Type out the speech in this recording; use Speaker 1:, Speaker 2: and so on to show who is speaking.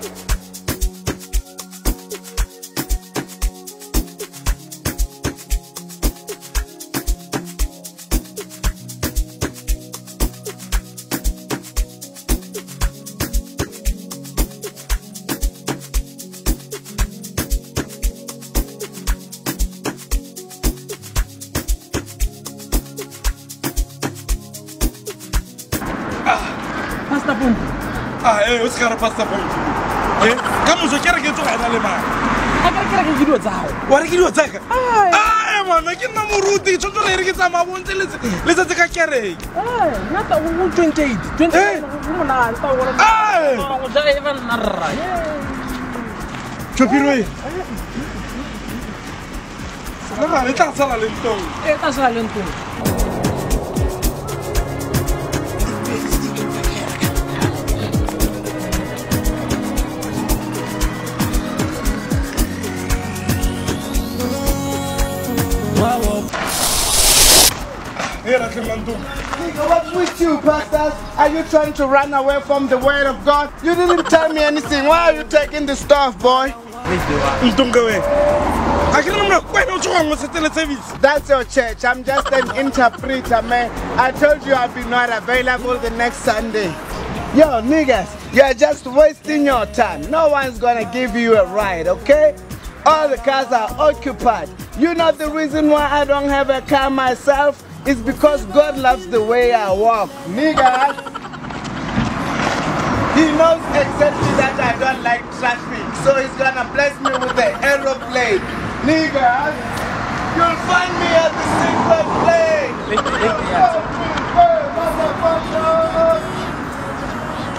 Speaker 1: Pasta punto.
Speaker 2: O se ka re pasta point. Ka moso ke re ke tsoga ena le mang.
Speaker 1: A ke re ke dilo tsa gago.
Speaker 2: Wa re ke dilo tsaka? Mana ke nna moruti ke tshotso le re ke tsamaya bontle le setse ka kereke.
Speaker 1: Nna ta go 28. 28 go mona ta go rena. Go ja eva narra.
Speaker 2: Chopiro e. Sana ba le tla sala le ntong.
Speaker 1: Ta sala le ntong.
Speaker 3: What's with you, pastors? Are you trying to run away from the word of God? You didn't tell me anything. Why are you taking the stuff, boy? That's your church. I'm just an interpreter, man. I told you I'll be not available the next Sunday. Yo, niggas, you're just wasting your time. No one's gonna give you a ride, okay? All the cars are occupied. You know the reason why I don't have a car myself? It's because God loves the way I walk. Nigga, He knows exactly that I don't like traffic, so He's gonna bless me with the aeroplane. Nigga, you'll find me at the secret plane.